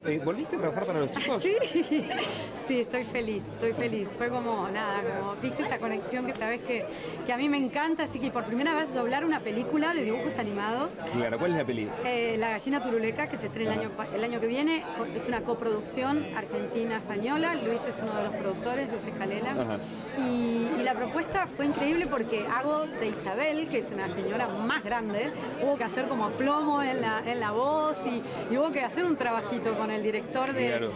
¿Volviste a trabajar para los chicos? Sí, sí, estoy feliz, estoy feliz. Fue como, nada, como, viste esa conexión que sabes que a mí me encanta, así que por primera vez doblar una película de dibujos animados. Claro, ¿cuál es la peli? La gallina turuleca, que se estrena el año que viene, es una coproducción argentina-española. Luis es uno de los productores, Luis Escalela. Ajá. Y la propuesta fue increíble porque hago de Isabel, que es una señora más grande, hubo que hacer como plomo en la voz y hubo que hacer un trabajito con el director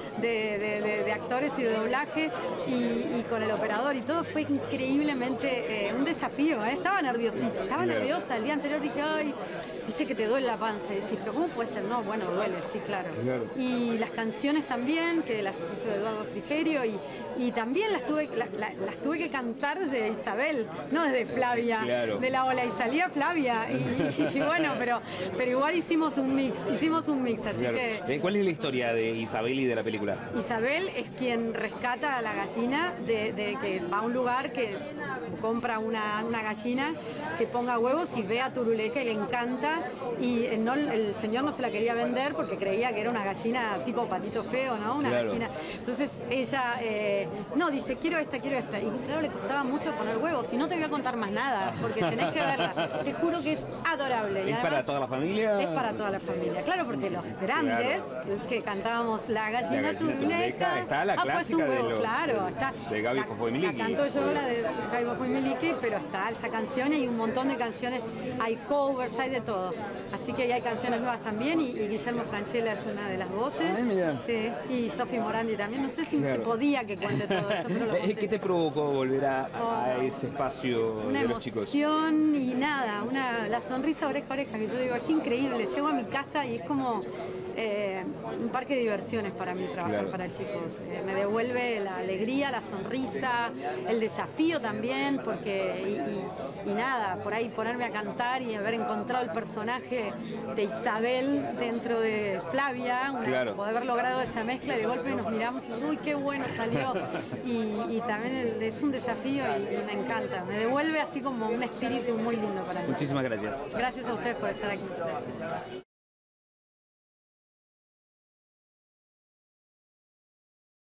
de actores y de doblaje y con el operador y todo. Fue increíblemente un desafío, ¿eh? Estaba nerviosísima, estaba nerviosa. El día anterior dije, ay, viste que te duele la panza. Y decís, pero ¿cómo puede ser? No, bueno, duele, sí, claro. Y las canciones también, que las hizo Eduardo Frigerio y también las tuve que cantar desde Isabel, no desde Flavia, de la ola, y salía Flavia y bueno, pero igual hicimos un mix, así que... ¿Cuál es la historia de Isabel y de la película? Isabel es quien rescata a la gallina de que va a un lugar que compra una gallina que ponga huevos y ve a Turuleca y le encanta y el señor no se la quería vender porque creía que era una gallina tipo Patito Feo, ¿no? Una gallina. Entonces ella, no, dice, quiero esta. Y claro, le costaba mucho poner huevos. Y no te voy a contar más nada porque tenés que verla. Te juro que es adorable. Y ¿Es para toda la familia? Es para toda la familia. Claro, porque los grandes, que cantábamos La gallina turuleca, está la clásica puesto un huevo, de los, claro, está, de Gaby Fofo y Miliki. La canto yo, la de Gaby Fofo y Miliki, pero está esa canción y un montón de canciones, hay covers, hay de todo. Así que hay canciones nuevas también y Guillermo Francella es una de las voces. Sí, y Sofi Morandi también. No sé si se podía que cuente todo esto, pero lo conté. ¿Qué te provocó volver a ese espacio de los chicos? Una emoción y nada, la sonrisa oreja a oreja, que yo digo, es increíble. Llego a mi casa y es como un parque de diversiones para mí trabajar para chicos. Me devuelve la alegría, la sonrisa, el desafío también, porque y nada, por ahí ponerme a cantar y haber encontrado el personaje de Isabel dentro de Flavia, poder haber logrado esa mezcla y de golpe nos miramos y uy, qué bueno salió. Y también es un desafío y me encanta. Me devuelve así como un espíritu muy lindo para mí. Muchísimas gracias. Gracias a ustedes por estar aquí. Gracias.